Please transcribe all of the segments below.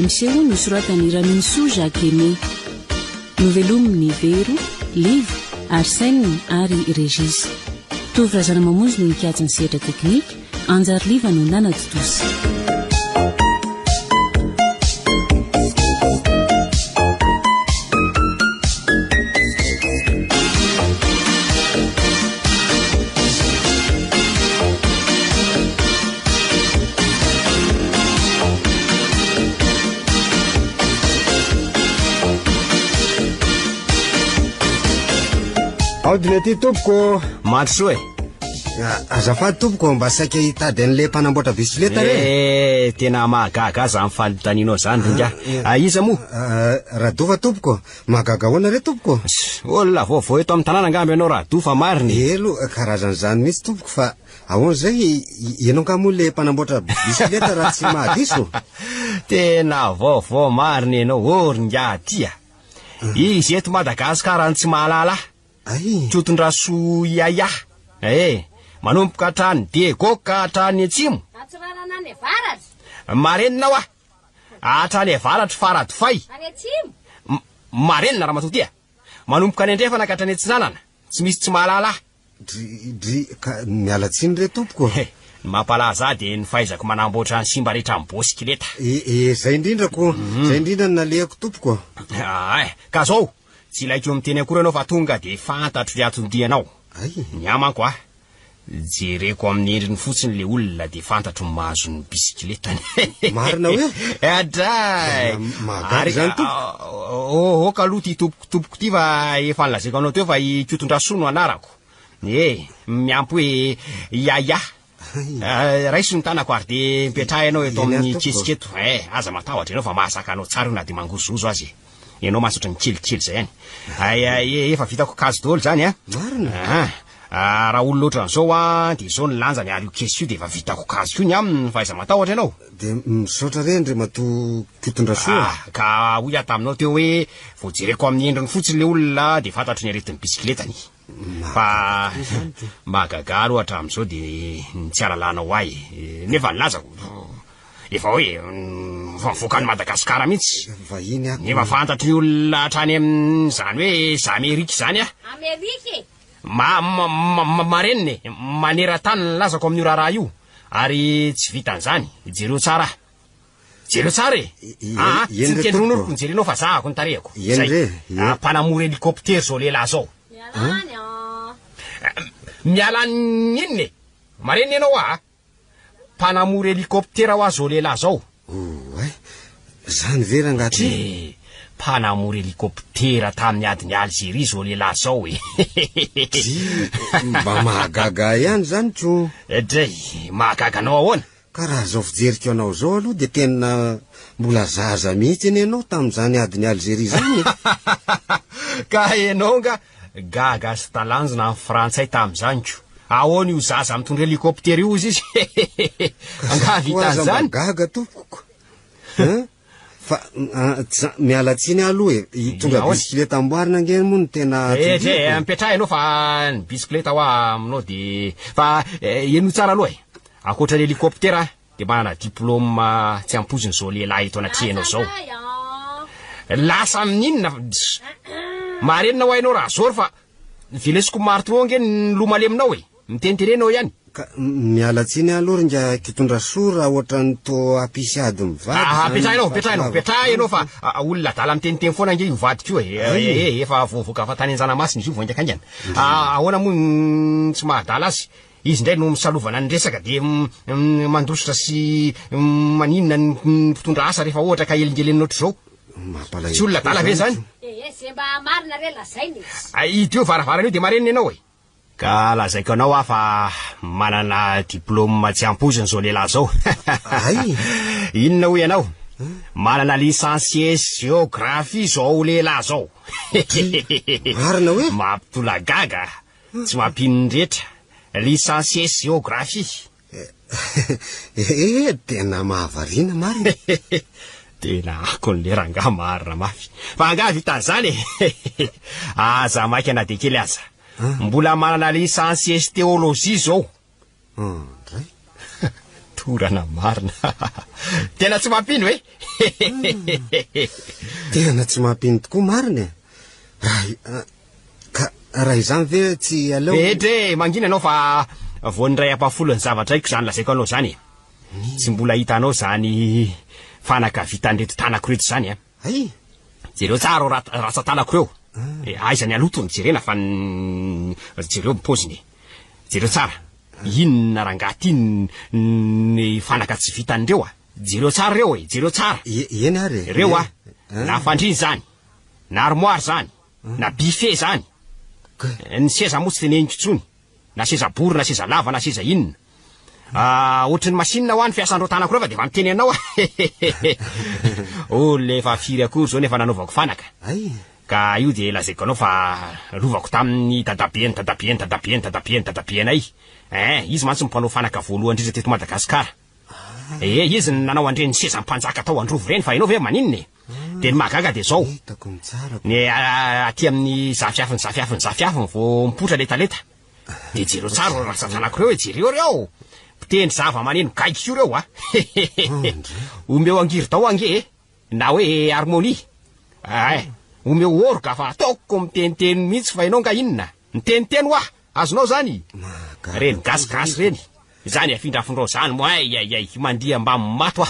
miseho nosoratany Raminso Jacques Aimé. Novelominy Vero, Liv, Arsène ary Régis. Tovrazana mamonjy no nikajy ny sehatra teknika, Anjary Liva no nanaditosa. Audiny ty tompoko matsoe azafady tompoko mba saika hitady an'le mpanamboatra bisikileta re tena mahagaga aza amin'ny fanotaninao zany ringa iza mo Radofa tompoko mahagaga hoana re tompoko olona vaovao eto amin'ny tanàna angamby ianao Radofa mariny elo karazany zany mihitsy tompoko fa ahoana zay ianao ka moa le mpanamboatra bisikileta raha tsy mahadiso tena vaovao mariny ianao ringa tia izy eto Madagasikara tsy mahalala Tiotondraso Yaya manomboka hatrany Diego ka hatrany Atsimo marenina wa hatrany Avaratra Faradofay marenina raha matotia manomboka any Andrefana ka hatrany Atsinanana tsy misy tsy mahalala mialatsiny re tompoko mampalaza de ny fahaizako manamboatra ny simba rehetra amin'ny bisikileta zay indrindrako zay indrindra nalehako tompoko ka zao tsy ilaiko miteny akory anao fa tonga de fantatro le atondianao ny amanko jereko amin'ny endriny fotsiny le olona de fantatro mahazo ny bisikileta marina hoe adray mahagaga zany tompoko ka aloha ty tompoko ty fa efa nolazaiko anao teo fa Tiotondraso no anarako miampy hoe Yaya raisy ny tanako ary de mipetraha ianao eto amin'ny kesiketo aza matahotra ianao fa mahazaka anao tsara na de mangozozo azy ianao mahasotra ny kelikely zay any efa vitako kazo daholo zany marina raha olo loatra an'izao de zao ny lanjany ary io kesy io de efa vitako kazo io ny aminy fa aiza matahotra ianao de misaotra rendre mato Tiotondraso ka hoy ataminao teo hoe voajereko amin'ny endriny fotsiny le olona de fantatro ny aretin'ny bisikletany fa mahagagaro hatramin'izao de tsy aralanao ahy nefa nilazako efa hoe voakany Madagasikara mihitsy vahiny nefa fantatro ny olona hatrany amin'izany hoe za Amerika zany Amerika mareniny maneran-tany nilazako amin'ny raharaha io ary tsy vitan'izany jereo tsara tsy nitendron'oloko nijerenao fa zahako ny tarehako zay mpanamory helikoptera zao lehilahy zao mialany inone mareniny ianao mpanamory helikoptera ho azy zao lehilahy zao zany vera ngaty mpanamory helikoptera tamin'ny adiny Algeria zao lehilahy zao mba mahagaga ihany zany tso dray mahagaganao ahoana karaha zao fijeriko anao zao aloha de tena mbola zaza mihitsy eny ianao tamin'izany adiny Algeria zany ka ianao nga gaga sy talanjona amin'ny frantsay tamin'izany ko ahoana io zaza mitondra helikoptera io izy anga vitan'izany gaga tompoko fa mialatsiny aloha tonga bisikileta amboarina angeny moa ny tena mipetraha ianao fa ny bisikileta ho aminao de fa eno tsara aloha akoatra ny helikoptera de manana diplôme tsy ampoziny zao lehilahy eto anatrehanao zao lasa amin'inona marenina ho hainao raha zory fa vilesiko marotro angeny ny lomale aminao miteniterenao ihany mialatsiny aloha ringa Tiotondraso raha ohatrany to apisy ady mivady petraha ianao fa olona dala miteniteny foana ange mivadiko io efa voavoaka fa tany an-janamasiny izy io voangaka angana ahoana moa tsy mahadala azy izy ndray no misalovana ny resaka de mandositra sy maninona ny mpitondra asa rehefa ohatra ka elingelenina ohatr' zao tsy olona dala ve zany iteo varavarana io de marenina ianao ka lazaiko anao fa manana diplôme tsy ampoziny zao lehilahy zao inona ho ianao manana licencié géographie zao lehilahy zao marina hoe mampitolagaga tsy mampinondretra licencié géographie tena mahavariana marina tena ako n'le ranga marina mafy fa anga vitan'izany aza maika na de kely aza mbola manana licencié théologie zao torana marina tena tsy mampino hoe tena tsy mampino tokoa marina raha izany ve tsy aleo etre mangina anao fa voan'iray ampafolony zavatra haiko zany lazaiko anao zany tsy mbola hitanao zany fanaka vitan'reto tanako reto zany ay jereo tsara ratsa-tanako reo aizany alotony jerena fa jereo mipoziny jereo tsara inona rangaty ny fanaka tsy vitan'ireo jereo tsara reo jereo tsara eny ary reo na fandriny zany na armoire zany na buffet zany ny seza moa tsy teneniko tsony na seza bory na seza lava na seza inona ohatry ny masinina ho any fiasandreo tanako reo fa de fa miteny anao lefa firy akory zao nefa nanaovako fanaka ay ka io de lazaiko anao fa rovako tamin'ny dadabenay izy mantsy mpanao fanaka voalohany indrindra teto Madagasikara izy nanao andreny seza mpanjaka tao androvo reny fa ianao ve maninona de ny mahagaga de zao ny aty amin'ny zafiafiny vo mipotra letaleta de jereo tsara ratsatanako reo jereo piteny zava maneno gaikiko reo omeo angiry tao ange na hoe harmonie omeo orga fa ataoko miteniteny mihitsy fa ianao nga inona miteniteny ho azonao zany reny gasigasy reny zany afindrafindrao zany mo ay mandia mba mato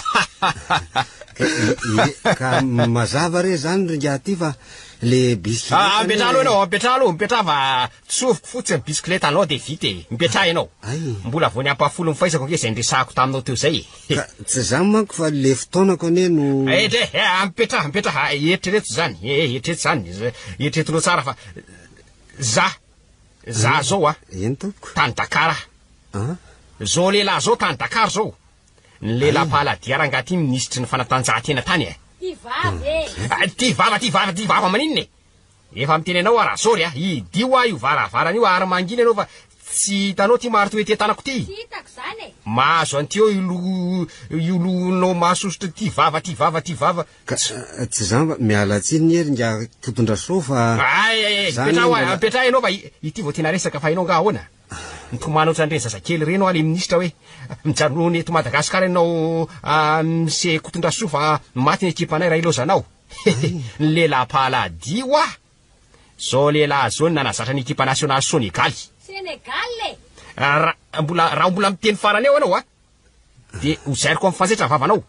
ka mazava re zany ringa aty fa le bisikileta ampetraha fa tsofiko fotsiny ny bisikileta anao de vite mipetraha ianao mbola voany ampahafolo mifaisako ange zay ndresahako taminao teo zay tsy zany manko fa le fotoanako ane no mipetraha eritrereto zany eritretinao tsara fa za zao eny tompoko tany Dakar zao lehilahy zao tany Dakar zao ny lehilahy paladia rangaty ministry ny fanatanjahantena tany ty vava maninona efa miteny anao raha sory idio io varavarana io ary mangina anao fa tsy hitanao ty maro toete tanako ty mahazo anty eo ilonao mahasosotry ty vava tsy zany mialatsiny ery nga totondra so fa petraha ianao fa ity vo tena resaka fa ianao nga ahoana nitomanao ohatrandreny zazakely reno le ministra hoe mijanony eto Madagasikara ianao mise kotondra so fa maty ny ekipanay raha ilozanao ny lehilahy paladio zao lehilahy zao nanazatra ny ekipa nasionaly Senegaly raha mbola miteny farany eo anao de hozairiko amin'ny fanjaitra vavanao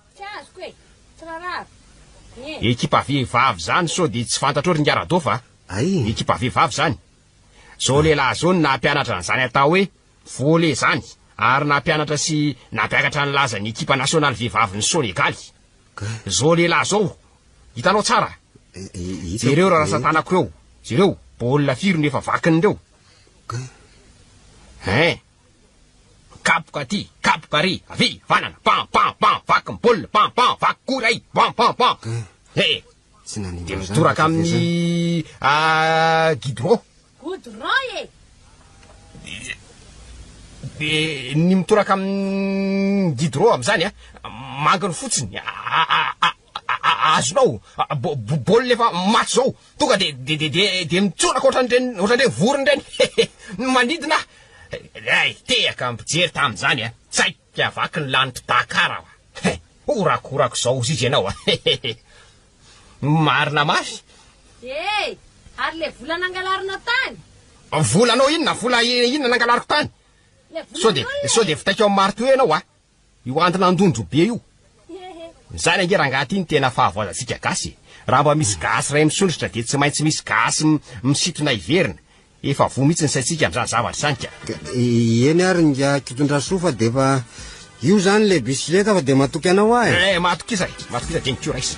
ekipa vehivavy zany so de tsy fantatra ory ngiaradô fa ekipa vehivavy zany zao lehilahy zao nampianatra n'zany atao hoe volley zany ary nampianatra sy nampiakatra ny laza ny ekipa nasionaly vehivavy ny Senegaly zao lehilahy zao hitanao tsara jereo raha rasatanako reo jereo baolina firy nefa vakindreo kapoka ty kapoka ry avy vanana pam vaky baolina pam vaky koray pam de mitoraka amin'ny gidron ny mitoraka amin'ny gidron am'zany manginy fotsiny azonao baolina efa maty zao tonga de mitsonaka ohatrandreny vorony reny manidina tehaka mpijery tam'zany tsaika vaky ny lanitro Dakar orakorako zao sizy ianao marina mafy ary le vola nangalarina tany volanao inona nangalariko tany so de fitaiko amin'ny marito ianao io antona andondro be io zany ange rangaty iny tena fahavoazantsika gasy raha mba misy gasy ray misondrotra de tsy maintsy misy gasy misitona iverina efa vo mihitsy ny saitsika am'zany zavatra zany ka eny ary nga kitondra sofa de fa io zany le bisikileta fa de matoky anao matokiza de nikio raisa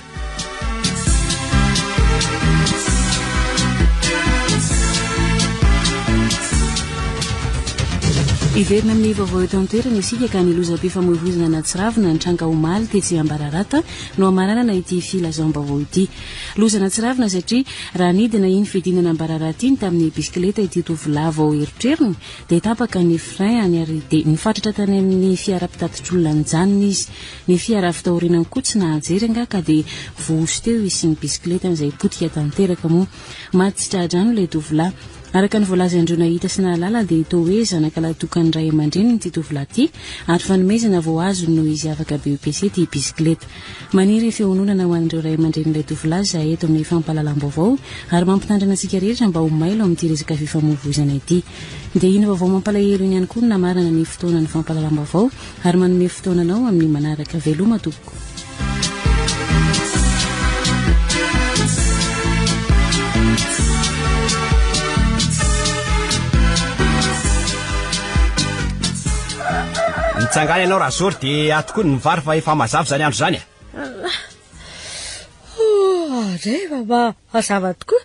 iverina amin'ny vaovao eto antoerana isika ka nylozam-pifamoivoizana natsiravina ny tranga omaly tetsy ambararata no amaranana ity filazam-baovao ity lozana tsiravina satria raha nidina iny fidinana ambararata iny tamin'ny bisikileta ity tovolava ao eritreriny dia tapaka ny frein any ary dia nifatratra tany amin'ny fiara-pitatitr'olona nijanona izy ny fiara fitaorianany koa tsy nahajery anga ka dia vohosy teo izy sy ny bisikileta n'izay potika tanteraka moa maty tsy tradrano ilay tovolahy araka ny voalaza androna hita sy nalala dia to hoe zanakalahatokany ray aman-dreny ny titovolaty ary fanomezana vao azo no izy afaka BEPC ty bisikleta maniry feononana ho an'ireo ray aman-dreny ilay tovolaza eto amin'ny fampahalalam-baovao ary mampitandrina antsika rehetra mba ho mailo amin'ity resaka fifamoivoizana ity dia iny vaovao mampalahelo iny ihany koa no namarana ny fotoana ny fampahalalam-baovao ary manome fotoananao amin'ny manaraka veloma tompoko. Nitsangany ianao raha zory dia atoko ny vary fa efa mazava zany andro zany Reva ba mazava tokoa.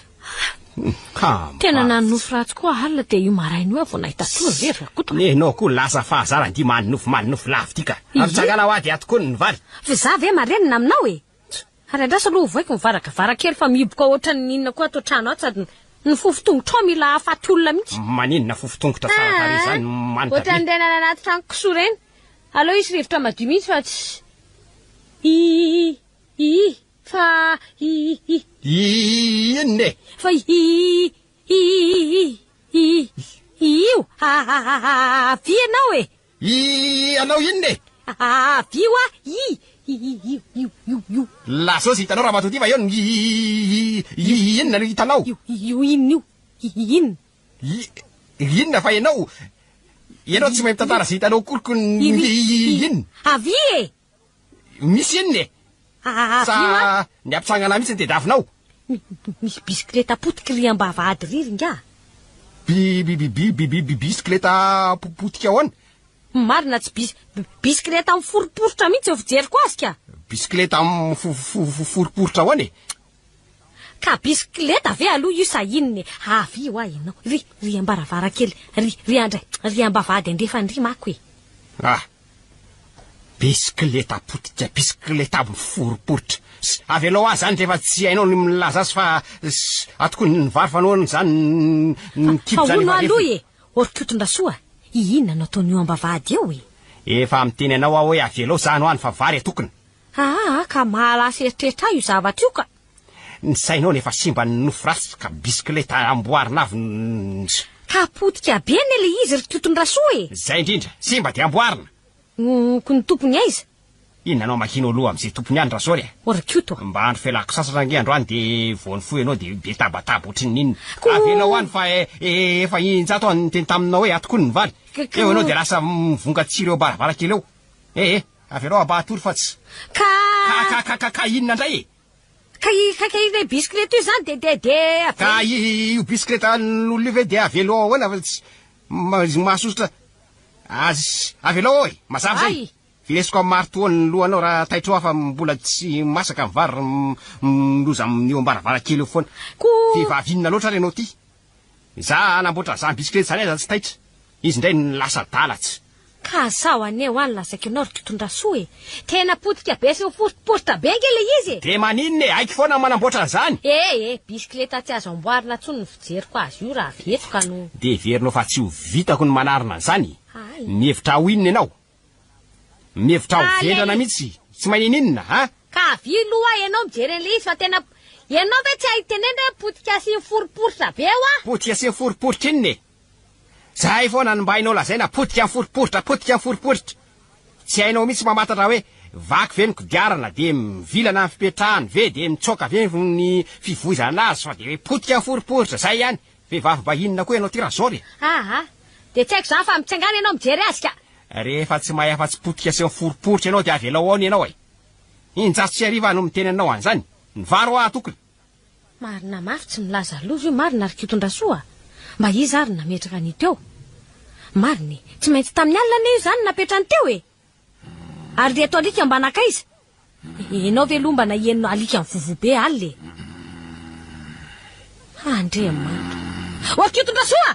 Tena nanofo ratsy koa alina dia io marainy io vao nahita toa very rakoto. Nenao koa lasa fahazara ndi manofo lafo tika. Ary tsangana ho ady atoko ny vary. Fa za ve marenina aminao e. Ary andrasa aloha voiko mivaraka varakely fa mihiboka ohatran'ny inona koa ato trano ato sady ny fofotongotra mila afaty olona mihitsy. Maninona fofotongotra tsara tare zany manita. Ohatran'ny tena anaty trano kisoa reny. Aleo isy rivotra madio mihitsy fa tsy fa inne fa io vi anao e anao inne vio io la sosy hitanao raha matoty fa io inona no hitanao io inona io inona fa ianao tsy mahay mitantara sy hitanao koloko inona avy e misy inona sa ny ampitsangana mihitsy ny tedavinao misy bisikleta potika riam-bavahady riry nga bisikleta potika ahoana marina tsy bisikleta amin'ny foriporitra mihitsy eo fijeriko azy ka bisikleta amin'ny foriporitra ahoana e ka bisikleta ve aloha io sa inona avy io ianao ry ambaravarakely ry ambavahady andrefandry mako e bisikleta potika bisikleta amin'ny foriporitra avy alao azy zany rehefa tsy hainao ny milaza azy fa atoko ny vary fanoana zany ny kibo zany fa aloha e orikotondrasoa inona no ataon'io ambavahady eo e efa miteny anao aho hoe avy alao zany hoany fa vary atokony ka mahalasa eritreritra io zavatra io ka ny sainao nefa simba ny nofo ratsy ka bisikleta amboarina avy ka potika be ny le izy rikotondrasoa e zay indrindra simba de amboarina ko ny tompony aiza inona anao makino aloha amin'izay tompony any rasory orikoto mba andro fialako sasatra nge andro any de voany fo ianao de be tabataba ohatrin'ny inona avy anao any fa efa injato any teny taminao hoe atoko ny vary eo anao de lasa mivongatsiro eo baravarakely eo avy anao abahatory fa tsy ka inona ndray e ka ina bisikleta io zany de ka io bisikleta n'olona io ve de avy alao ahoana fa tsy mahasosotra azy avy alao e mazava zay vilesiko amin'ny maritoany lohanao raha taitro afa mbola tsy masaka ny vary miloza amin'io ambaravarakely eo foana fivavinona loatra renao ty za anamboatra zany bisikleta zany aza tsy taitra izy ndray ny lasa dalatsy ka sao aneo any lasaka ianao rikotondrasoa e tena potika be sy foriporitra be nge le izy de maninona e aiky foana manamboatra zany bisikleta tsy azo amboarina tsony ny fijeriko azy io raha vetoka no de verinao fa tsy ho vitako ny manarina zany mihevitra ho inona ianao mihevitra ho vendrana mihitsy tsy manininona ka viloa ianao mijery an'le izy fa tena ianao ve tsy ahitenena hoe potika sy foriporitra be potika sy foriporitra inona e zay foana ny mba hainao lazaina potika amin'ny foriporitra tsy hainao mihitsy mamantatra hoe vaky ve ny kodiarana de mivilana amin'ny fipetrahany ve de mitsoka ve ny fivoizana azy fa de hoe potika amin'ny foriporitra zay ihany vehivavy mba inona koa ianao ty razory de tsy haiko zany fa mitsangana ianao mijery azy ka rehefa tsy mahay afa-tsy potika sy foriporitra ianao de avy alao aony ianao injaso tsy ariva no miteny anao an'izany ny varo atokony marina mafy tsy milaza aloha io marina rikotondrasoa mba izy ary nametraka ny teo mariny tsy maintsy tamin'ny alina io zany napetrany teo ary de ato alika mba nakaiza ianao ve aloha mba nahienino alika amin'ny vovobe alina andriamanitra rikotondrasoa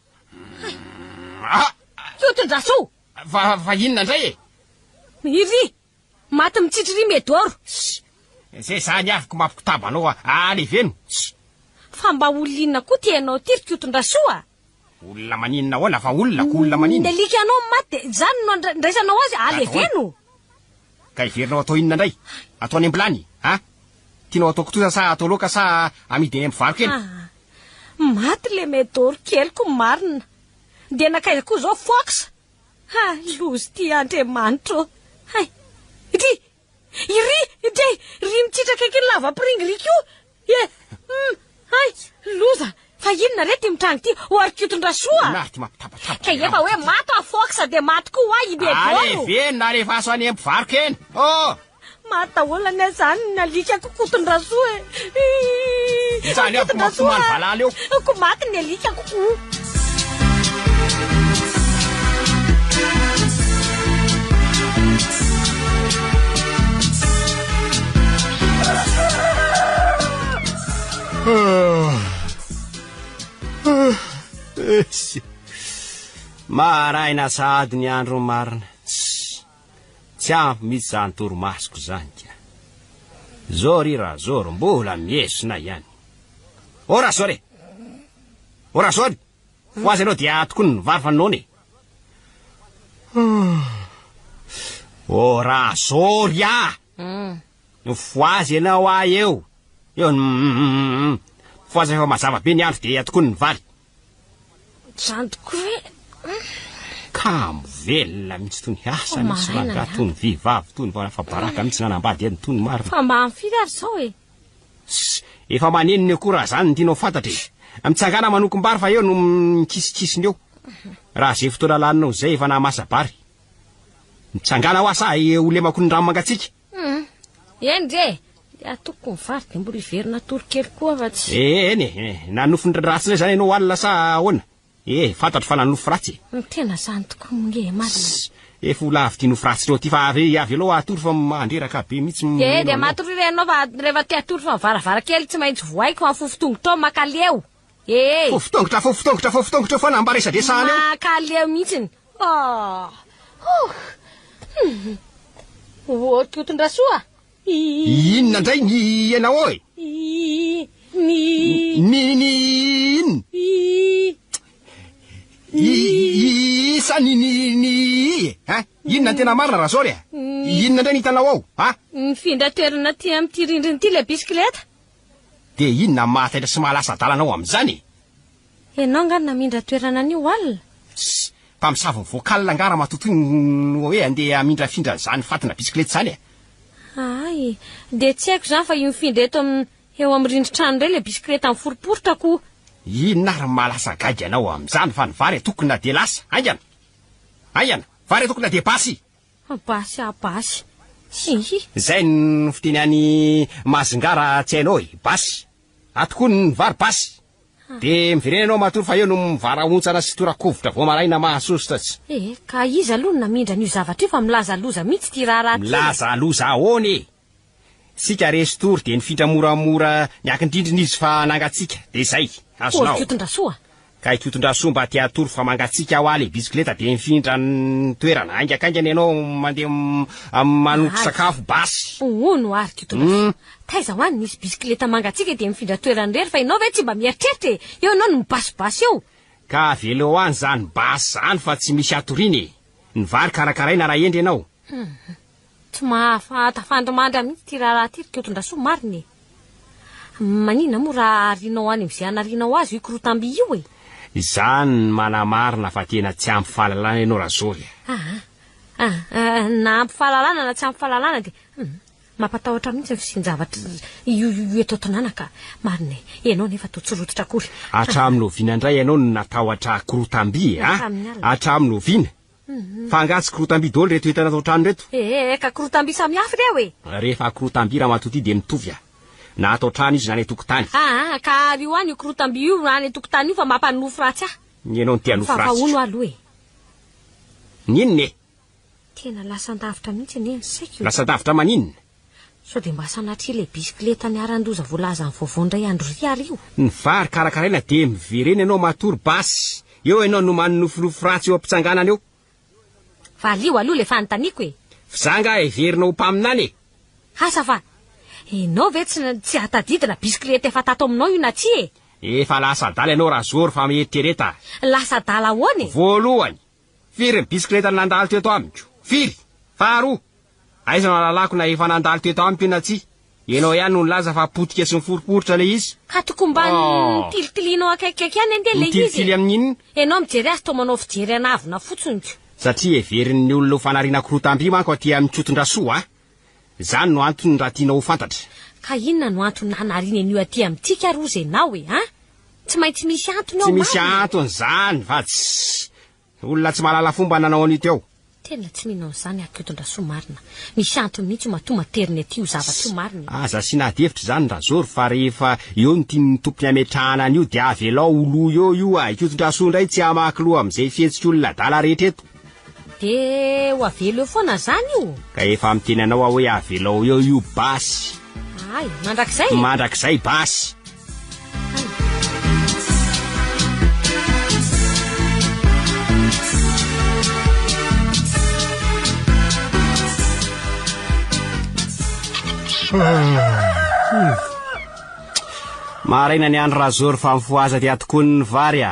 rikotondrasoa fa inona ndray iry maty mitsitry medoro zay zany aviko mampikotaba anao aleveno fa mba olona koa tianao ty rikotondrasoa olona maninona ahoana fa olona ko olona maninona lika anao maty zany no ndraisanao azy aleveno ka iverinao atao inona ndray ataony ambilany tianao atao kotoza sa atao loaka sa amidy eny amin'ny varo kely maty le medoro keliko marina dia nakaiza koa zao foxa lozy ty andriamanitra hay ity iry ity ry mitsitraka kely lavapiringiriko hay loza fa inona re ty mitranga ty oarikiotondrasoa ka efa hoe maty a foxa dia maty koa i medoro venona rehefa aso any ampivaroka eny mataolana zany nalika kokotondrasoa izany avy komampitomany valala eo ko maty ny alika koko maraina sady ny andro marina tsy ampy mitsy zany torimasoko zany ka zao ry raha zoro mbola miesona ihany ora zore ho azy anao dia tokony nyvary fanonony raha zory fo azy ianao ahy eo fo azy efa mazava be ny andro dia tokony nyvary zany tokoa ka mivelona mihitsy tony asa misy ranga tony vivavy tony fabaraka mihitsy nanambady eny tony marina fa mba mifiry ary zao efa maneniny eo koa raha zany ny tianao fantatra mitsangana manokom-bary fa eo no mikisikisiny eo raha zay fotoana laninao zay efa namasabary mitsangana ho asa olemako ny rano mangatsika eny re atoko mivary dia mbola iverina torokely koa fa tsy eny nanofony ratsy lay zany ianao alina sa ahoana fantatro fa nanofo ratsy tena zany tokoa monge marina efa ola avy ty nofo ratsy reo ty fa avy aloha atory fa mandreraka be mihitsy dia matory renao fa rehefa ty atory fa mivaravara-kely tsy maintsy voaiko fa fofotongotra makaleo fofotongotra fa nambaresadresahany eo makaleo mihitsiny otrikotondrasoa inona ndray ny ianao oe isa inona ny tena marina raha zao inona ndray ny hitanao ao mifindra toerana ty am'ty rindriny ty le bisikileta dia inona mahataitra sy mahalasa dalanao am'izany ianao ngany namindra toerana an'io alina mpamisavo ny voakalina angara matotoy hoe andeha amindra findra zany fatina bisikileta zany ay dia tsy haiko zany fa io mifindra eto eo amin'ny rindritrano ray le bisikileta amin'ny foriporitra ko inona ary mahalasa gagy anao am'izany fa ny vary tokony na dia lasa aingana vary tokony na dia basy basy zay ny fiteny any mazingara tsy hainao basy atokony ny vary basy dia miverena anao matory fa eo no mivaraontsana sy torakovotra vo maraina mahasosotra tsy ka izy aloha namindra n'io zavatra io fa milaza loza mihitsy ty raharaha milaza loza ahoany sika restory dia nifindra moramora niakindrindrina izy fa nangatsika dia zay azonao kiotondrasoa ka ikiotondrasoa mba ty atory fa mangatsika ao aly bisikileta dia nifindra ny toerana aingakaingany ianao mandeha manoky sakafo basy no ary kiotondrasoa taiza hoany nisy bisikileta mangatsika dia mifindra toerany rery fa ianao ve tsy mba mieritreritra eo ianao no mibasibasy eo ka velo ho any zany basy zany fa tsy misy atoriny ny vary karakaraina raha endry ianao tsy mahafatafandrimandry amin'ity ty raharaha ty kiotondrasoa mariny manina moa raha arinao any am'izay anarinao azy io korotamby io zany manamarina fa tena tsy ampy fahalalana ianao raha zory na ampy fahalalana na tsy ampy fahalalana dia mampatahotra mihitsy fisinjavatra io eto tanànaka mariny ianao nefa totsorototra akory hatramin'lovina indray ianao no natahotra korotamby hatramin'lovina fa angatsy korotamby daholo reto entana atao trano reto ka korotamby samihafa reo rehefa korotamby raha matoty dia mitovy na atao trano izy na any tokotany ka rio any io korotamby io na any tokotany io fa mampanofo ratsy ianao ny tia nofo ratsy fa ono aloha ninona tena lasa-davitra mihitsy eny saiko lasa-davitra maninona sao dia mba sanatria le bisikileta ny aran-doza voalaza ny voavaondray andro ry ary io ny vary karakaraina dia miverena ianao matory basy eo ianao no manonofonofo ratsy eo ampitsanganana eo fa alio aloha le fanontaniako fizanga everina ho mpaminany asa fa ianao ve tsy hatadidina bisikileta efa tato aminao io na tsy efa lasa dala ianao raha zory fa mieritreretra lasa dala ahoany voalohany firy ny bisikileta nandalo teto amiko firy faharoa aiza no alalako na efa nandalo teto amiko io na tsy ianao ihany no nilaza fa potika sy miforiporitra le izy ka toko mba ntilitilinao akaikaiky any ande le mitily izy amin'inona ianao mijery azy to manao fijery anavina fotsiny ko satria everin'ny olona ho fanariana korotam-by manko aty amin'ny tsoton-drasoa zany no antony raha tianao ho fantatra ka inona no antony nanariana an'io aty amintsika rozy ianao tsy maintsy misy antony ao tsy misy marina. antony zany fa tsy olona tsy mahalala fomba nanao an'io teo tena tsy minao zany akioton-drasoa marina misy antony mihitsy matoa materiny aty io zavatra io marina aza sy nahadevitra zany razory fa rehefa eo ny tiany tompony ametrahana an'io dia avelao olo io akioton-drasoa indray tsy hamaky loha amin'izay fihetsika olona dala rehetra eto de ho avelo eo foana zany io ka efa miteny anao hoe avelao io basy ay mandrakizay mandrakizay basy maraina ny andro razory fa mifoaza ty atoko ny vary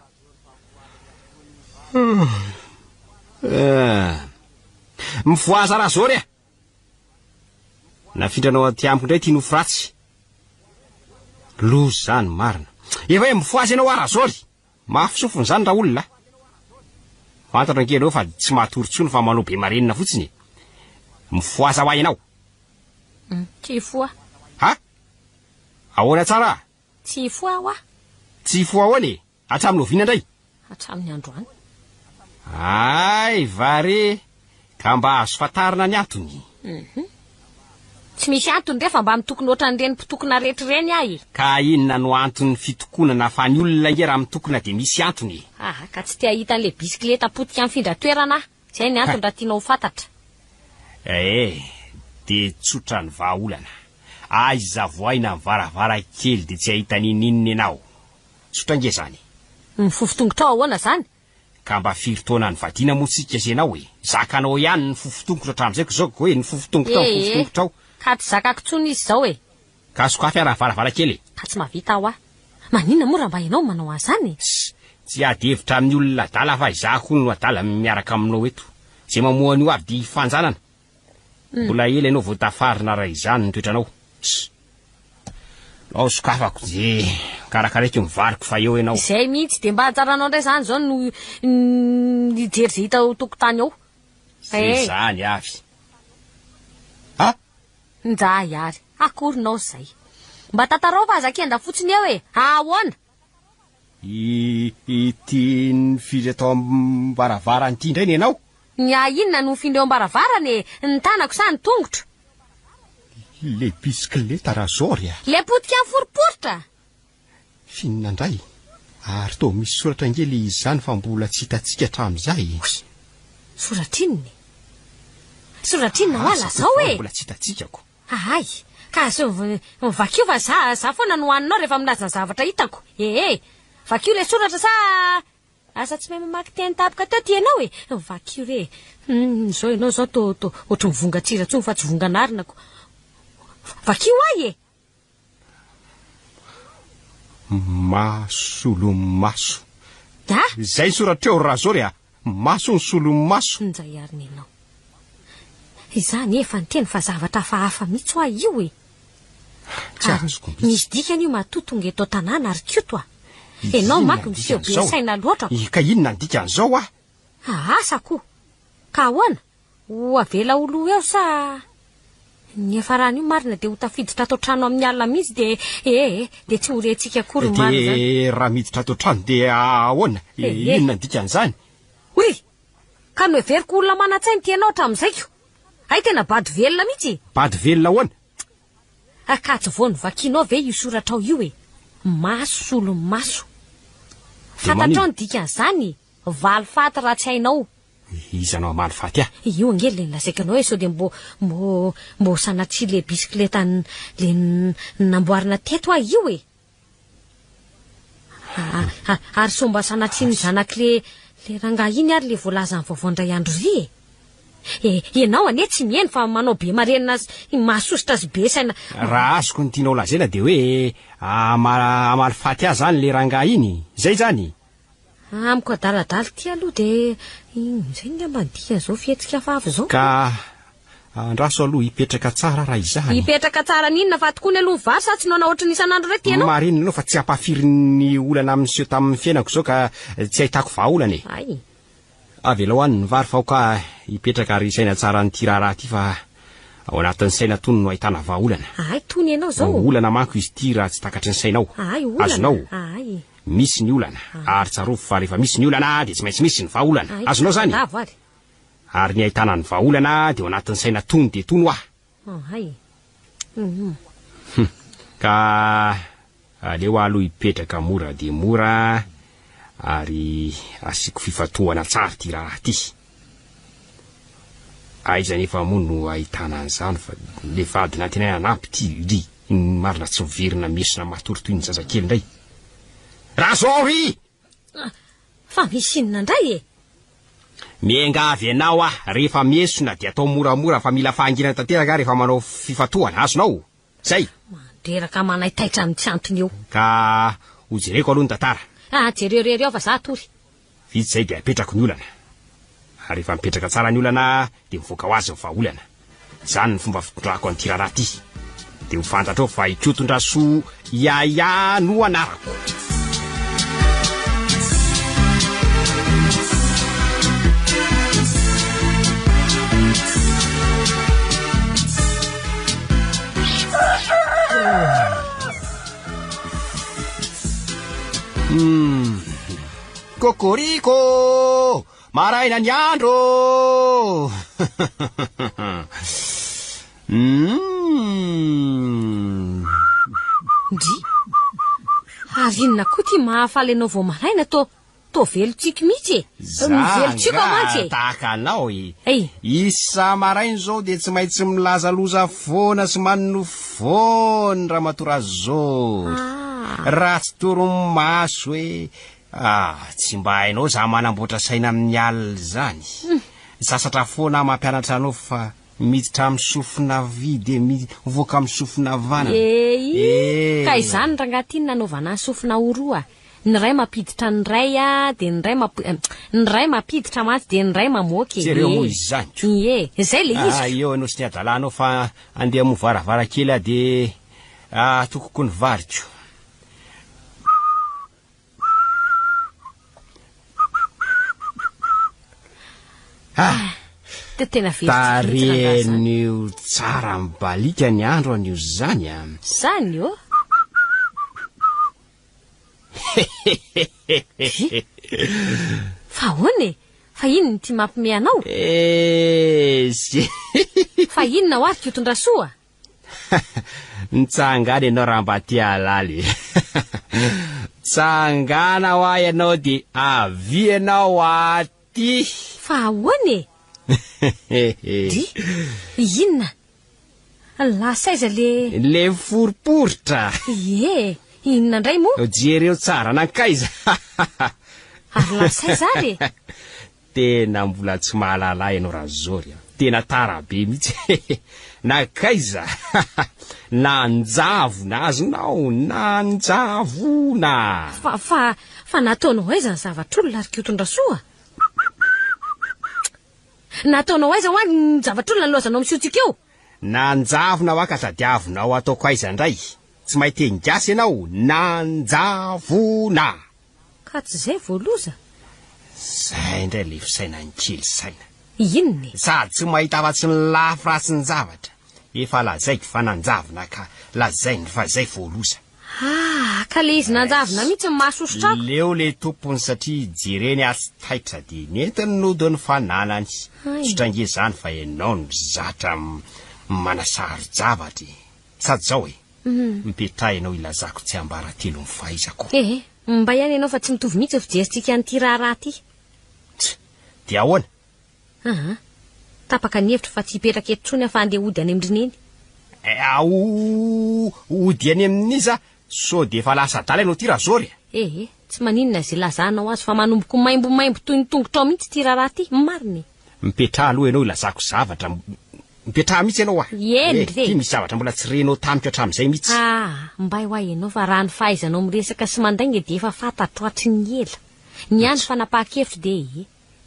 mifoaza razory nafindranao aty amiko indray tia nofo ratsy lozy zany marina efa hoe mifoaza ianao razory mafisofony zany raha olona fantatra ankeanao fa tsy mahatoritsony fa manao be marenina fotsiny mifoaza ho ianao tsy foa ha ahoana tsara tsy foa aho tsy foa ahoany hatramin'ny oviana indray hatramin'ny androany ay vary ka mba azo fatarina ny antony tsy misy antony rehefa mba mitokony oatra n'ireny mpitokona rehetra ireny ahy ka inona no antony fitokonana fa ny olona nge raha mitokona dia misy antony ka tsy tia hita an'le bisikileta potika amin'ny findra-toerana zay ny antony raha tianao ho fantatra de tsotra ny vahaolana aiza voaina ny varavara kely de tsy ahita ninina ianao tsotra nge zany ny fofotongotra ao ahoana zany ka mba firy-taona ny vadina motsika sy ianao zakanao ihany ny fofotongotra hatramin'izayko zao hoe ny fofotongotra ny fofotongotra ao ka tsy zakako tsony izy zao ka sokafy araha varavara kely ka tsy mahavita aho maninona moa raha mba ianao manao azany tsy adevitra amin'ny olona adala fa izako no adala miaraka aminao eto zay mamoan'io aby di fanjanana mbola ela ianao voatafarina raha izany ny toetranao ao sokafako je karakaraiko mivariko fa eo ianao zay mihitsy de mba hajaranao indray zany zao no nijery zay hita tokotany ao zany avy njahy ary akorinao zay mba tantarao fa azakenda fotsiny eo ahoana ity ny firy atao mbaravara nyity indray ny ianao ny inona no findeo ambaravarany ny tanako sa ny tongotra le bisikileta razory le potika amin'ny foriporitra finina indray ary to misy soratra ngely izy zany fa mbola tsy hitatsika hatramin'izay soratrinony soratrinona hoala zao mbola tsy hitatsikako ay ka zo vakio fa za foana no hoaninao rehefa milaza ny zavatra hitako vakio le soratra sa asa tsy mahay mamaky teny tapaka teo ty ianao vakio re zao ianao zao to ohatry mivongatsira tsony fa tsy vonganarina ko vakio ay masolomaso zay soratra eo razory maso ny solomaso nzay ariny ianao izany efa nyteny fa zavatra fahafa mihitsy ahy io misy dikany io matotonga eto tanàna ary kioto ianao maky miseho be saina loatra ka inona ny dikan'izao asako ka ahoana ho avela olo eo sa ny efa rahany io marina de ho tafiditra ato trano amin'ny alina mihitsy de tsy horentsika akory marina de raha miditra ato trano de ahoana inona ny dikan'izany oy ka no everiko olona manatsainy ty ianao hatramin'izayko ay tena bady velona mihitsy bady velona ahoana ka tsy voany vakinao ve io soratra ao io maso solomaso fantatrao ny dikan'izany valy faty raha tsy hainao izanao amaly faty io angely le nylazaikanao sao de mbo sanatsy le bisikileta le namboarina teto io ary so mba sanatsy ny zanaky le rangahy iny ary le voalaza ny vaovao indray andro ry ianao ane tsy mieny fa manao be marenina mahasositra azy be saina raha azoko ny tianao lazaina de hoe amaly faty azy zany le rangahy iny zay zany amiko adaladala ty aloha de zay ny mba dika zao fihetsika fa avy zao ka andraso aloha hipetraka tsara raha izany hipetraka tsara n'inona fa tokoa ny aloha vary sa tsy naona ohatry n'isan'andro raiky ianao marina anao fa tsy hampafirin'ny olana amin'seho tamin'ny fiainako zao ka tsy ahitako vahaolana e ay avy ela hoany ny vary fa ka hipetraka ary saina tsara ny tiraraha ty fa ao anatin'ny saina tony no ahitana vahaolana ay tony ianao zao olana manko izy ty raha tsy takatry ny sainao ay olana azonao ay misy ny olana ary tsarofo fa rehefa misy ny olana dia tsy maintsy misy ny vahaolana azonao zany ary ny ahitana ny vahaolana dia ao anatin'ny saina tony dia tony ay ka aleo aloha hipetraka mora dia mora ary asiko fifatohana tsara ty raha ty aiza nefa moa no ahitana an'izany fa le vadina tena anampy ty ry marina tsy miverina mesina matory toy ny zazakely indray razori fa misy inona indray e miengavy ianao rehefa mesona dia atao moramora fa mila fahangina tanteraka rehefa manao fifatohana azonao zay manderaka manaitaitra amin'ny tsy antony eo ka hojereko aloha ny tantara jereorery ao fa za tory vitsy zay dia apetrako ny olana ary rehefa mipetraka tsara ny olana dia mivoaka ho azy ny vahaolana zany ny fomba fitondrako an'ity raharaha ty dia mifantatra ao fa ikotondrasoa iaya no anarako kokoriko maraina ny andro ndry ary inona koa ty mahafaly anao vao maraina to velotsika mihitsy e mivelotsika mantsy e tahaka anao isa maraina zao dia tsy maintsy milazaloza foana sy manno foany raha matorazy zao raha tsy toromy maso hoe tsy mba hainao za manamboatra saina amin'ny alina zany sasatra foana mampianatra anao fa miditra amin'ny sofina vy dia mivoaka amin'ny sofina vana ka izany rangatinina nanaovana ny sofina oroa ny ray mampiditra ny ray dia ny ray mampiditra matsy dia ny ray mamoaka jereo moa izy zany zay le izy eo anao sy ny adalanao fa andeha mo varavarakely dia tokoko ny variko tena taren'io tsara mibalika ny andro an'io zany zany o fa hone fa inony ty mampime anao fa inona hoary kiotondrasoa nitsangana ianao raha mba ty alaly tsangana ho ahy ianao dia avy ianao aty fa ahoany dy inona lasaiza le foriporitra inona indray moa jereo tsara nankaiza ary lasaiza ary tena mbola tsy mahalala ianao raha zory tena tara be mihitsy nankaiza nanjavona azonao nanjavona fa nataonao aiza ny zavatr'olona ary kiotondrasoa nataonao aiza hoany ny zavatr'olona nylozanao misiotsika eo nanjavona ho aka tadiavonao ataoko aiza indray tsy mahite hingasy ianao nanjavona ka tsy zay voaloza zay indray le fisaina ny kely saina inony sady tsy mahita afa-tsy ny lafy ratsy ny zavatra efa lazaiko fa nanjavona ka lazainy fa zay voaloza ka le izy nanjavona mihitsy mahasosotrako leo le tompony satria jereny asy taitra dia nentiny nodony fananany sotrange zany fa ianao no zatra manasary zavatra sady zao mipetraha ianao ilazako tsy ambara telo mifahaizako mba ihany ianao fa tsy mitovy mihitsy fijerisika an'ity raharaha ty dia ahoana tapaka ny hevitra fa tsy hipetraka etontsony afa andeha ody any amindrineny ody any amin'iza so dia efa lasa dala ianao ty raha zory tsy maninona zay lazanao azy fa manomboko maimbomaimbo toy ny tongotra ao mihitsy ty raharaha ty mariny mipetraha aloha ianao ilazako zavatra mipetraha mihitsy ianao ty misy zavatra mbola tsy renao tamiko hatramin'izay mihitsy mba ho ahy ianao fa raha ny fahaizanao miresaka sy mandainga dia efa fantatro hatry ny ela ny andro fa napahakevitra dia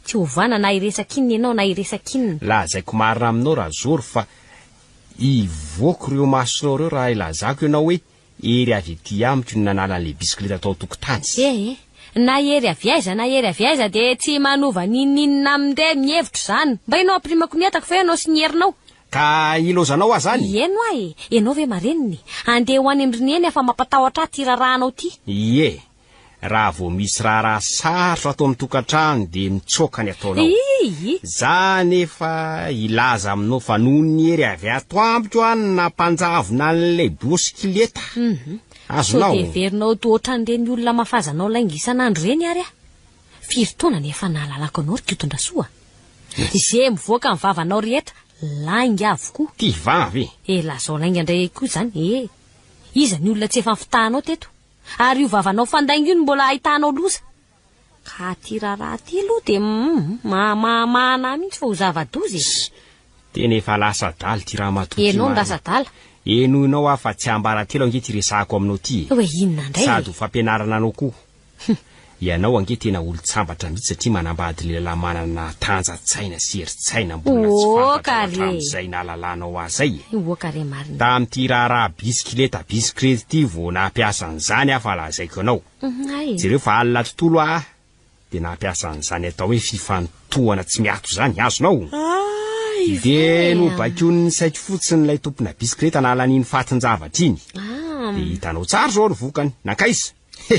tsy ovana na iresakinina ianao na iresakinina lazaiko marina aminao raha zory fa ivoako reo masonao reo raha ilazako ianao hoe ery avy ety amiko ny nanala an'le bisikleta atao tokotany na ery avy aiza de tsy manova nininina amindray mihevitro zany mba ianao amprimako ny etako fa ianao sy ny herinao ka ilozanao azy zany eno ahy ianao ve mareniny andeha ho any andriny eny afa mampatahotra ty rarahanao ty raha vao misy raha sarotra atao amin'ny tokantrano de mitsoka ny ataonao zany efa ilaza aminao fa noho ny ery avy ato ambiko any nampanjavona an'ilay bosikileta azonao de verinao tohatran'ireny olona mafazanao laingisan'andro reny ary firy taona nefa nahalalako anao ry Kitondrasoa izay mivoaka ny vavanao rehetra laingy avokoa ty vavy lazao laingy andray koa zany iza ny olona tsy efa fitahanao teto ary io vavanao fandaingy io ny mbola ahitanao loza ka ty raraha ty aloha de mahana mihitsy fa ho zava-dozy tena efa lasa daly ty raha matoky enao ny lasa dala enoinao afa tsy ambaratelo ange ty resahako aminao ty hoe inona ndray sady ho fampianarana anao koa ianao ange tena olo-tsambatra mihitsy satria manambady lehilahy manana tanjatsaina sy heritsaina mbola tsy fantatra amin'izay nahalalanao azy zay marina tamin'ity raha bisikleta ty vao nampiasa an'izany afa lazaiko anao jereo fa alina tontolo de nampiasa an'izany atao hoe fifantohana tsy miato zany azonao de no bakiony saiko fotsiny lay tompona bisikleta nahalaniny fatin-javatra iny de hitanao tsara zao ny vokany nankaiza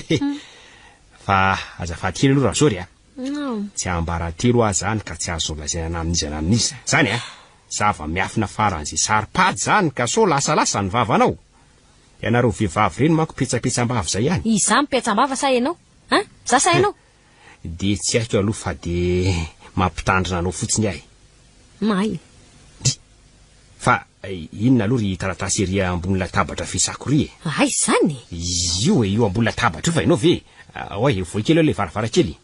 fa azafady kely aloha raha zory tsy ambaratelo azy zany ka tsy azo lazaina amin'izana amin'iza zany zava miafina faran'izay saripady zany ka so lasalasa ny vavanao ianareo vehivavy reny manko petsapetsam-bava zay ihany iza mipetsam-bava sa ianao za sa ianao de tsy haiko aloha fa de mampitandrina anao fotsiny ahy fa inona aloha ry taratasy ery ambony latabatra fisako ry ay zany io ambony latabatra io fa ianao ve oe voakely eo le varavarakely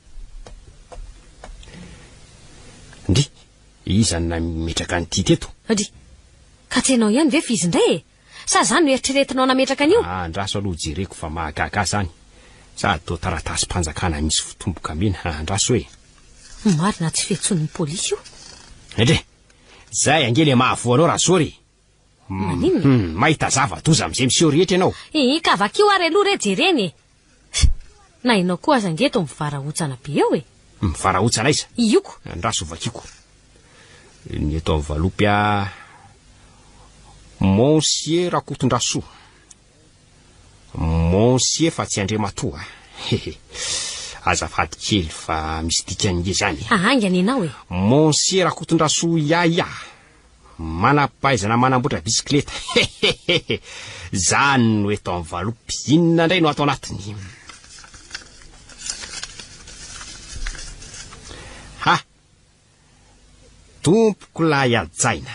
ndry iza na metraka an'ity teto ka tsy hainao ihany ve fizy indray sa zany no eritreretinao nametraka an'io andraso aloha jereko fa mahagaga zany sady to taratasy mpanjakana misy fotomboka mena andraso hoe marina tsy fetson'ny polisy io ndre zay angely mahavoanao raha sory maninona mahita zava-doza am'izay miseho rehetra ianao ka vakio ary aloha re jereny na ianao koa aza angeto mivarahotsana be eo mivarahotsana iza ioko andraso vakiako ny eto amin'ny valopy Monsieur Rakotondrasoa Monsieur fa tsy Andriamatoa azafady kely fa misy dikany zany angany ianao Monsieur Rakotondrasoa ia manampahaizana manamboatra bisikleta zany no eto amin'ny valopy inona ndray no atao anatiny tompoko lahy adjaina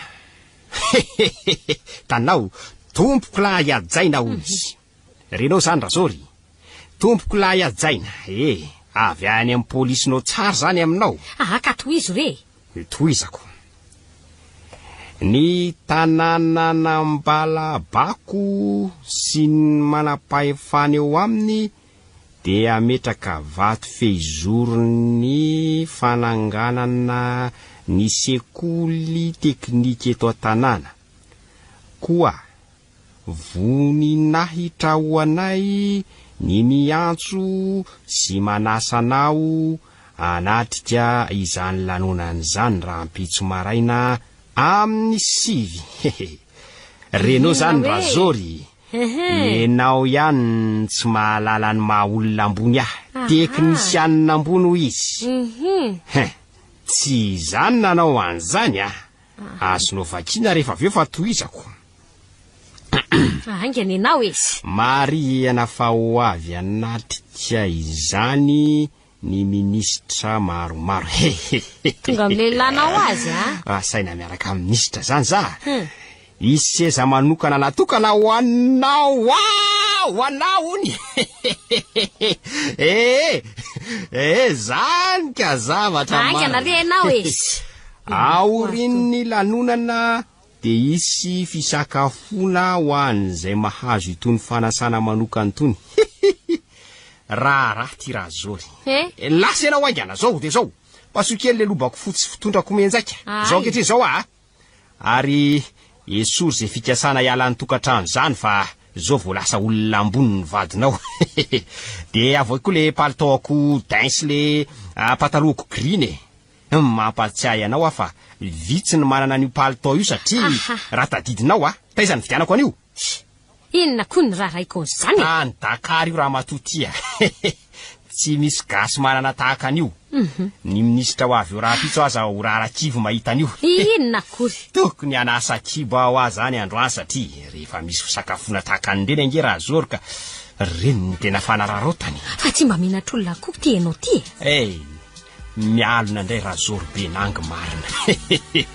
tanao tompoko lahy adjaina izy renao zany razory tompoko lahy adjaina avy any amin'ny polisinao tsara zany aminao ka tohizo re tohizako ny tanàna nambalabako sy ny manapahefany eo aminy de ametraka vato fehizorony fananganana ny sekoly teknika eto an-tanàna koa voninahitra ho anay ny miantso sy manasanao anatrika izany lanonany zany raha ampitso maraina amin'ny 7 renao zany razory enao ihany tsy mahalala ny mahaolona ambony teknisianina ambony ho izy tsy zany nanao an'izany azonao vakina rehefa aveo fa tohizako angany ianao izy mariana fa ho avy anatrika izany ny ministra maromaro tonga amin'ny lehilahinao azy saina miaraka amin'ny ministra zany za isy seza manokana natokana ho anao ony zany ka zavatra angana re ianao izy aorin'ny lanonana de isy fisakafona ho an'izay mahazo itony fanasana manokana tony raha ty raha zory lasa ianao aingana zao de zao pasokely le lobako fotsy fitondrako menjaika zao ketre zao ary esory zay fikasana ialan'ny tokantrano zany fa zao vao lasa olona ambony ny vadinao de avy koa le palitaoko dainse le patalohako green mampatsiahy anao fa vitsy ny manana an'io palitao io satria raha tadidinao taizany vidianako an'io inona koa ny raha raiko zany ny Dakar io raha matotia tsy misy gasy manana tahaka an'io ny minisitra ho avy eo raha pitso aza ho rarakivo mahita an'io inona kory tokony anasa kibo ao azy any androany satria rehefa misy fisakafona tahaka an'ireny ange raha zory ka reny ny tena fanararotany fa tsy mba minatr'olona koa ty ianao ty mialona indray raha zory be nangy marina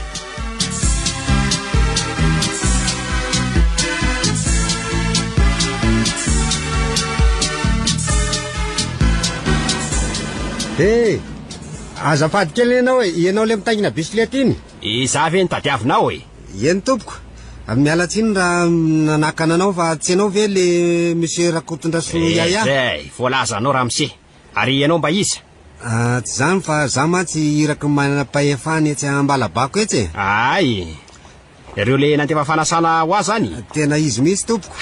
azafady kely ianao ianao le mitangina bisikilety iny za ve ny tadiavinao eny tompoko miala tsiny raha nanakana anao fa tsy anao ve le monsieur Rakotondraso zay voalazanao ramose ary ianao mba iza tsy zany fa za matsy iraky manana pahefany etsy ambalabako etsy ay ireo le nantefa fanasana ho azy zany tena izy misy tompoko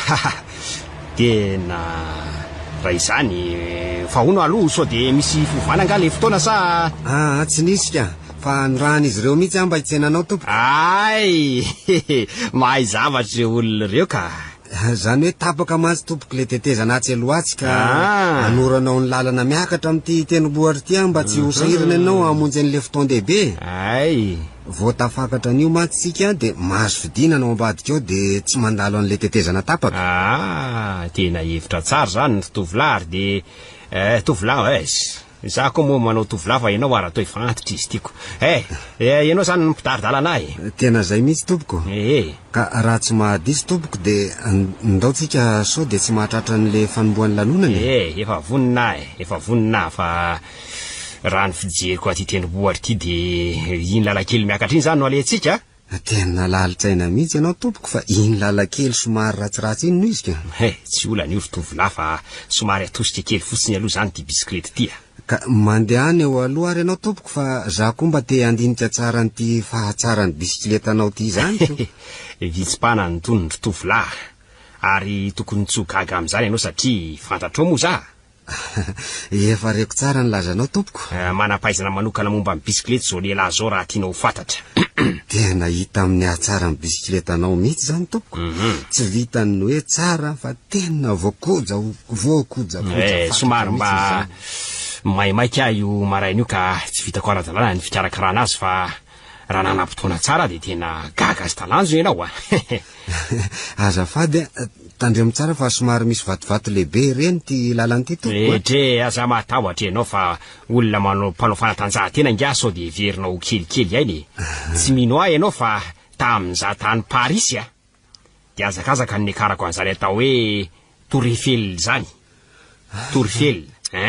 tena raha izany fa hono aloha so de misy fovananga le fotoana sa tsy nisy ka fa nyrahana izy ireo mihitsy mba hitsenanao tompoko ay mahay zavatra reo olona reo ka zany hoe tapaka mantsy tompoko le tetezana atsy alohatsy ka anoranao ny lalana miakatra amin'ity tenibohatra ty mba tsy ho sahirana ianao hamonjy an'le fotoan-dehibe ay vao tafakatra an'io mantsy tsika de mahazo fidinana ao ambadika eo de tsy mandalo an'le tetezana tapaka tena hevitra tsara zany ny tovolahy de tovolahy za koa moa manao tovolahy fa ianao ara atao ifantitra izy tiako ianao zany mpidaridalana tena zay mihitsy tompoko ka raha tsy mahadisy tompoko de ndaotsika so de tsy mahatratra n'le fanomboan'ny lanonany efa vonina fa raha ny fijeriko aty tenibohatra ty de iny lalakely miakatra iny zany no alentsika tena lalitsaina mihitsy ianao tompoko fa iny lalakely somary ratsiratsy iny no izy ka tsy olana io tovolahy fa somary atosika kely fotsiny aloha zany ty bisikilety ty ka mandehany eo aloha ary ianao tompoko fa za koa mba te andinika tsara n'ity fahatsarany bisikileta ty zany vitsipana ny tony ny tovolahy ary tokony tsogaga am'izany ianao satria fantatrao moa za efa reko tsara ny lazanao tompoko manampaizana manokana momba ny bisikilety zao lehilahy zao raha tianao ho fantatra tena hita amin'ny ahatsara ny bisikletanao mihitsy zany tompoko tsy vitany hoe tsara fa tena voakoja somary mba maimaika io maraina io ka tsy vitako ara-dalàna ny fikarakarana azy fa raha nanam-potoana tsara de tena gaga azy talanjo ianao azafady tandremo tsara fa somary misy vatovato lehibe reny ty lalan'ity tokoe aza matahotra ianao fa olona mpanao fanatanjahantena ngia sao de heverinao kelikely ainy tsy mino ahy ianao fa tamin'iza tany Paris de azakazaka ny akarako an'izany atao hoe Tour Eiffel zany Tour Eiffel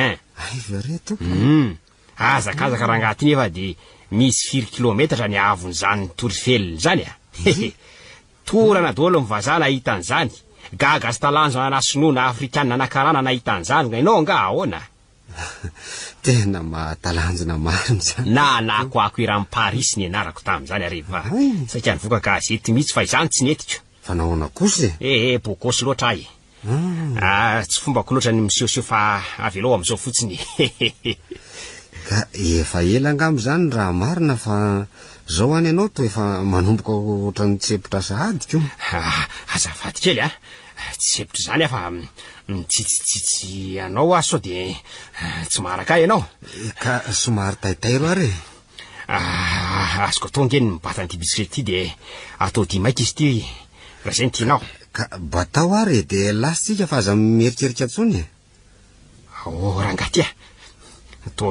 azakazaka raha angatiny efa de misy 4 kilometatra ny avon'izany Tour Eiffel zany torana daholo mivazana nahitan'izany gaga sy talanjo anasinoana afrikanina anakarana nahitan'izany gainao nga ahoana tena mahatalanjona mariny zany nanako ako iran'ny Paris ny anarako tamin'izany areva saika nivoaka gazety mihitsy fa izany tsy netika fa nahoana kosa bokosy loatra ay tsy fombako loatra ny misiosio fa avelao am'izao fotsiny ka efa ela angamo zany raha marina fa zao any ianao to efa manomboka ohatrany tsepotra sahadiko azafady kely tsepotra zany fa mitsitsitsitsy anao sao de tsy maharaka ianao ka somary taitay ro ary azoko atao ngeny mibatan'ity bisikilety ty de atao dimaika izy ty raha zay ny tianao ka batao ary de lasitsika fa aza mieritrerika tsony rangaty atao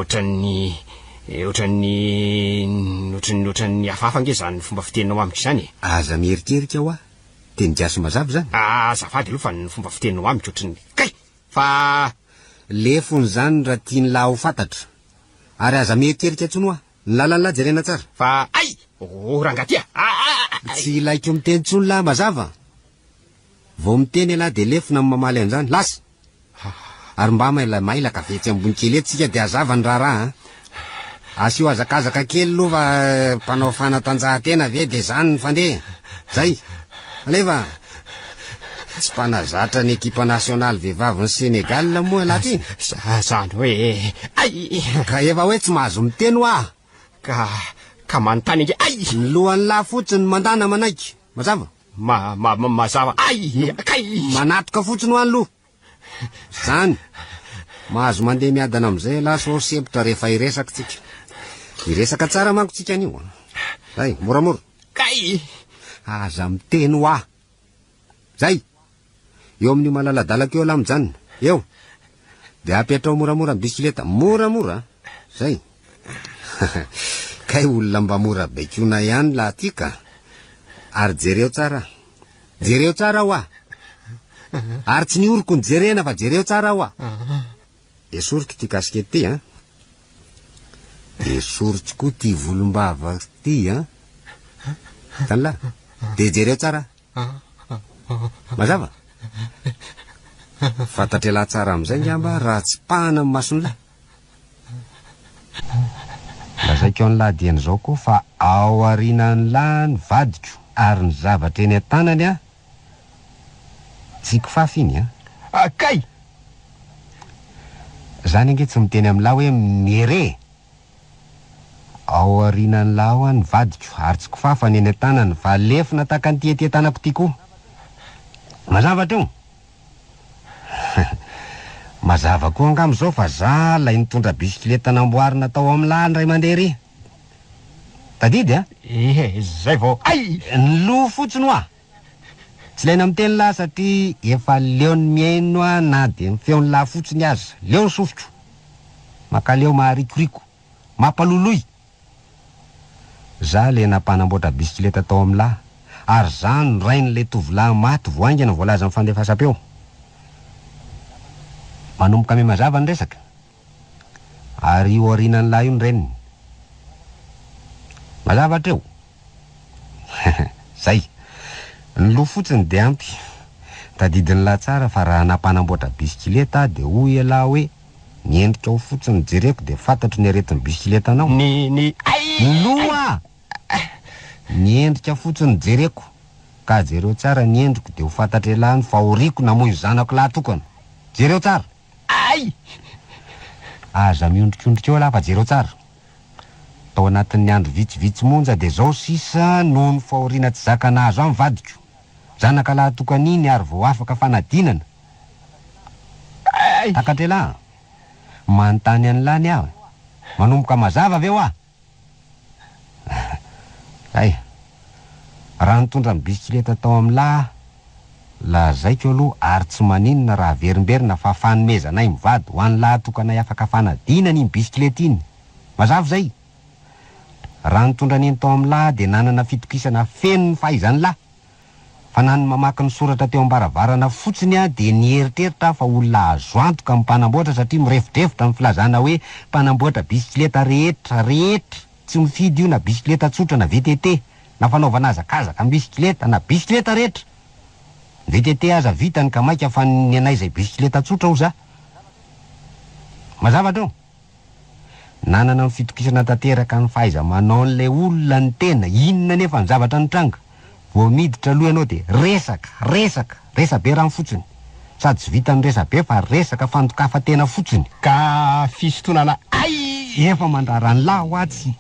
ohatran'ny hafahafa nge zany fomba fiteninao amiko zany aza mieritrerika aho teny jasy mazavy zany azafady aloha fa ny fomba fiteninao amiko ohatrany kay fa lefony zany raha tiany laha ho fantatra ary aza mieritrerika tsony ny lalany jerena tsara fa ay rangaty tsy ilaiko miteny tsony laha mazava vao miteny laha de lefona amin'ny mamaly an'izany lasa ary mba mailaka vetsy ambony kely etsika de azava ny raharaha asio azakazaka kely lova mpanao fanatanjahantena ve de zany ny fandeha zay alefa tsy mpanazatra ny ekipa nasionaly vehivavy ny Senegal moa laty zany hoe ay ka efa hoe tsy mahazo miteny hoa ka manontany nge ay ny lohan'ny lahy fotsiny mandana manaiky mazava mazava ay kay manatoka fotsiny ho any loha zany mahazo mandeha miadana am'izay la so sepitra rehefa iresaka tsika iresaka tsara manko tsika anio zay moramora kay aza miteny hoa zay eo amin'ny malaladalaka eo la mijanona eo de apetrao moramora bisikileta moramora zay kay olona mba mora baikona ihany la tika ary jereo tsara hoa ary tsy nioroko ny jerena fa jereo tsara hoa esoriko ty kasike ty esoritsy koa ty volombava ty tanla de jereo tsara mazava fantatry la tsara am'izay ngamba raha tsy pahana amin'ny mason'la lazaiko ny lahadiany zao koa fa ao arinany la ny vadiko ary ny zavatra eny an-tanany tsy kofafy iny kay zany ange tsy miteny amin'ny lahy hoe mere ao arinany la ao ny vadiko ary tsy kofafa ny eny an-tanany fa lefina taka ny tietetanako ty koa mazavatra io mazava koa angam zao fa za lay nitondra bisikileta namboarina tao amin'ny lahany ray mandeha ry tadidy zay vao ay ny lo fotsiny hoa tsy laina miteny lahy satria efa leony miaino na de ny feon'ny lahy fotsiny azy leo ny sofotro makaleo maharikoriko mampaloloy za le nampanamboatra bisikileta tao amin'ny lahy ary za ny rain'le tovolahy maty voaingana voalaza amin'ny fandefasam-peo manomboka ame mazava ny resaka ary io arinany lahy io ny reniny mazavatra eo zay ny lo fotsiny de ampy tadidiny lahy tsara fa raha nampanamboatra bisikileta de hoy ialahy hoe niendrika ho fotsiny jereko de fantatro ny aretin'ny bisikileta anao ny loa niendrika fotsiny jereko ka jereo tsara niendriko de ho fantatry lahy ny fahoriko na moa io zanako lahy tokana jereo tsara ay aza miondrikondrika eo lahy fa jereo tsara tao anatin'ny andro vitsivitsy monja de zao sisa noho ny fahoriana tsy zakanazo amin'ny vadiko zanaka lahy tokaniny ary vao afaka fanadinana takatra lahy manontany an'lany aho manomboka mazava ve hoa ay raha nitondra ny bisikileta tao amin'ny lahy la zaiko aloha ary tsy maninona raha verimberina fa fanomezanay mivady ho an'ny lahy tokanay afaka fanadinana iny bisikileta iny mazava zay raha nitondra neny tao amin'ny lahy de nanana fitokisana feno ny fahaizany lahy fa nany mamaky ny soratra teo ambaravarana fotsiny de nieritreritra fa olona azo antoka amin'ny mpanamboatra satria mirefitrefitra amin'ny filazana hoe mpanamboatra bisikileta rehetra tsy mifidy io na bisikileta tsotra na VTT na fanaovana azakazaka amin'ny bisikileta na bisikileta rehetra VTT aza vitany ka maika fa ny anay zay bisikileta tsotra ho za mazavatra eo nanana ny fitokisana tanteraka ny fahaiza manao an'lay olona ny tena inona nefa ny zavatra ny tranga vao miditra aloha ianao de resa be raha fotsiny sady tsy vita ny resa be fa resaka fandokafa tena fotsiny ka fisotonana ay efa mandrara ny lahy ho atsy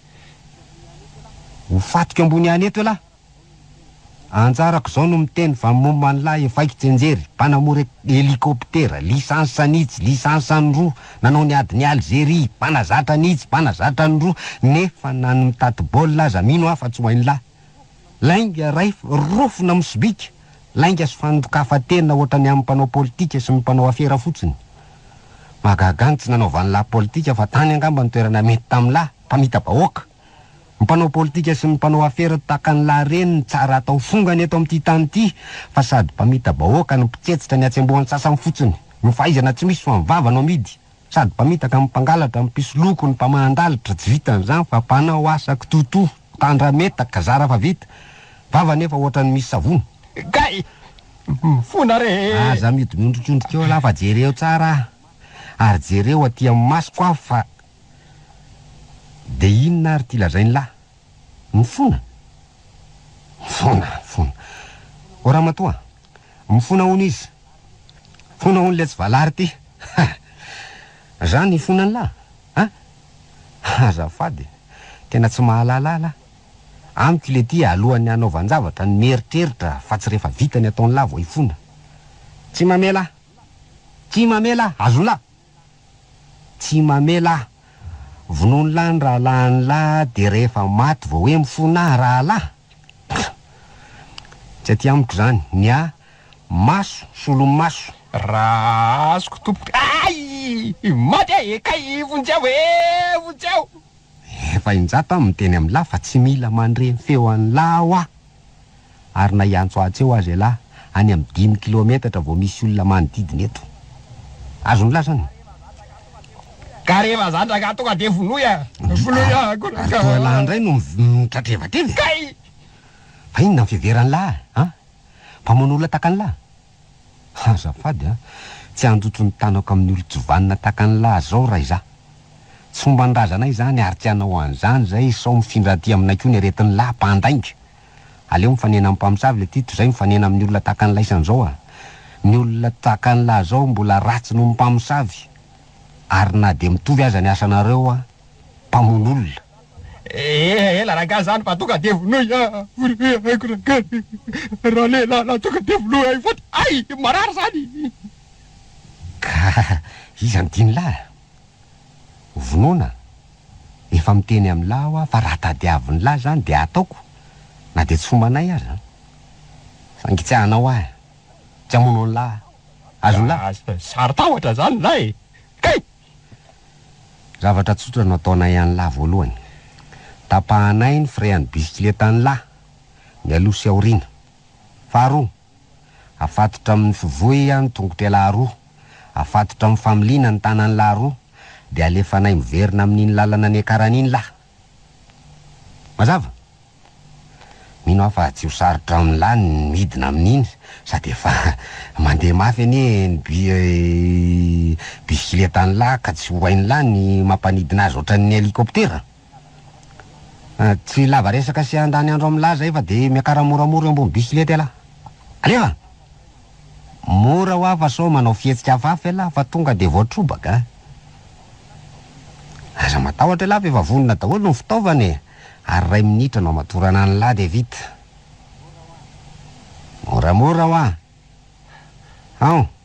ho fatiko ambony any eto lahy anjarako zao no miteny fa momba ny lahy efaiko tsenjery mpanamory helikoptera lisansy sanitsy lisansy sanyroa nanao ny ady ny Algérie mpanazatra nitsy mpanazatra ny roa nefa nany mitaty baolina aza mino afa tsy hoainy lahy lainga ray rofona misibika lainga sy fandokafa tena ohatrany amin'ny mpanao politika sy mpanao afera fotsiny magagany tsy nanaovan'ny lahy politika fa tany angamba ny toerana mety tamin'ny lahy mpamita bahoaka mpanao politika sy mpanao afera taka ny lahy reny ny tsara atao fongany eto amin'ity tany ity fa sady mpamita bahoaka ny mpitsetsitra ny atsembohan'ny sasany fotsiny ny fahaizana tsy misy fa mivavana amidy sady mpamitaka amin'ny mpangalatra amin'ny pisoloko ny mpamandalitra tsy vitan'izany fa mpanao asaka toto tandra metaka zara fa vita vava nefa ohatrany misy savony kay fona re aza midi miondrikondrika eo laha fa jereo tsara ary jereo aty amin'ny masoko aho fa de inona ary ty lazainy lahy mifona o raha matoa mifona hono izy fona hono le tsy valary ty zany fonany lahy azafady tena tsy mahalalala amiko le ty alohan'ny anaovanjavatra ny meritreritra fa tsy rehefa vitany ataony lahy vao ifona tsy mamela azon lahy tsy mamela vonony lahy ny raha lahany lahy de rehefa maty vao hoe mifona raha lahy tsy aty amiko zany ny maso solomaso raha azoko tompoka ay maty kay vonjeo vonjeo efa injato amin'ny teny amin'ny lahy fa tsy mila mandreny feo an'ny lahy ho ary na iantso atsy eo azy lahy any amin'ny 5 kilometatra vao misy olona manodidina eto azony lahy zany ka rehefa zandraka tonga de vonoya lahy ndray no mitratrevatrevi kay fa inona ny fiheverany lahy mpamonoolona takany lahy azafady tsy andotro ny tanako amin'ny olo jovanina takany lahy zao raha iza tsy fomba nrazanay zany ary tsy anao an'izany zay sao mifindra ty aminay koa ny aretin'ny lahy mpandainga aleo mifanena amin'ny mpamosavy le tito zay mifanena amin'ny olona takany lahy isan'izao ny olona takany lahy zao mbola ratsy no mpamosavy ary na de mitovy aza ny asanareo mpamon'olona ela raga zany fa tonga de vonoy raha lehilahy tonga de vonoy ay foty ay marary zany ka izany tiany lahy vonona efa miteny amin'ny lahy fa raha tadiavin'ny lahy zany de ataoko na de tsy fombanay azy sangy tsy anao tsy amono ny lahy azony lahy sary tahotra zany lahy kay zavatra tsotra no ataonay an'ny lahy voalohany tapahanay ny frean'ny bisikileta ny lahy ny aloha sy aorina faharoa afatotra amin'ny fivoy ny tongotra lahy roa afatotra amin'ny familiana ny tanany lahy roa de alefanay miverina amin'iny lalana ny akaran'iny lahy mazava mino aho fa tsy ho sarotra amin'ny lahy ny midina amin'iny sady efa mandeha mafy anie ny bisikileta ny lahy ka tsy hoainy lahy ny mampanidina azy ohatran'ny helikoptera tsy lava resaka sy andany andro amin'ny lahy zay fa de miakara moramora ambony bisikileta lahy alefa mora ho afa sao manao fihetsika hafahafa lahy fa tonga de voatrobaka aza matahotra lahy fa efa vonona daholo ny fitaovany ary 2 minitra no matorana ny lahy de vita moramora ho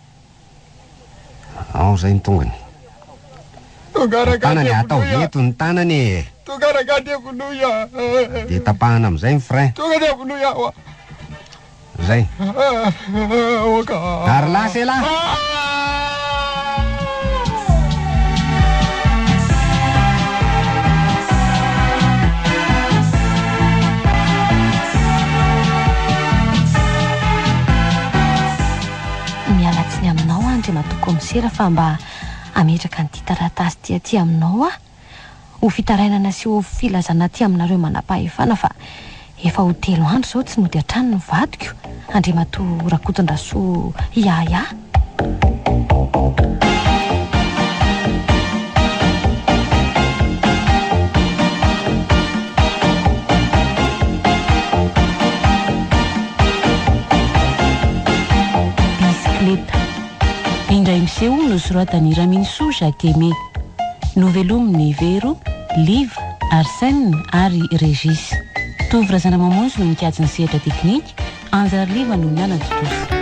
ao zay ny tongany tanany atao veto ny tanany de tapahana am'izay ny frein zay ary lasy lahy mialatsiny aminao andre matoko misera fa mba ametraka ny ty taratasy ty aty aminao ho fitarainana sy ho filazana ty aminareo manam-pahefana fa efa ho 3 andro zao tsy nody hatrany ny vadiko andre mato rakotondraso iaya indray miseho no soratany Raminsou Jacques Aimé novelominy Vero Liv Arsène ary Régis tovy razana mamonjy no mikajy ny sehatra teknika anjara liva no mianatotoso